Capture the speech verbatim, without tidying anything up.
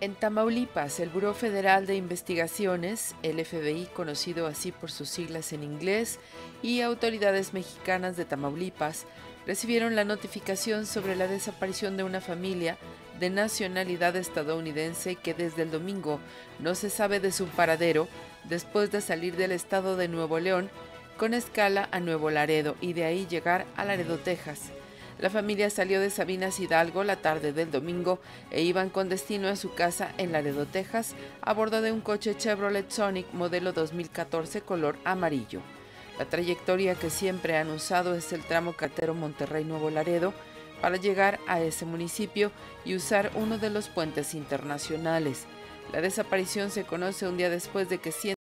En Tamaulipas, el Buró Federal de Investigaciones, el F B I, conocido así por sus siglas en inglés, y autoridades mexicanas de Tamaulipas recibieron la notificación sobre la desaparición de una familia de nacionalidad estadounidense que desde el domingo no se sabe de su paradero después de salir del estado de Nuevo León con escala a Nuevo Laredo y de ahí llegar a Laredo, Texas. La familia salió de Sabinas Hidalgo la tarde del domingo e iban con destino a su casa en Laredo, Texas, a bordo de un coche Chevrolet Sonic modelo dos mil catorce color amarillo. La trayectoria que siempre han usado es el tramo carretero Monterrey-Nuevo Laredo para llegar a ese municipio y usar uno de los puentes internacionales. La desaparición se conoce un día después de que cientos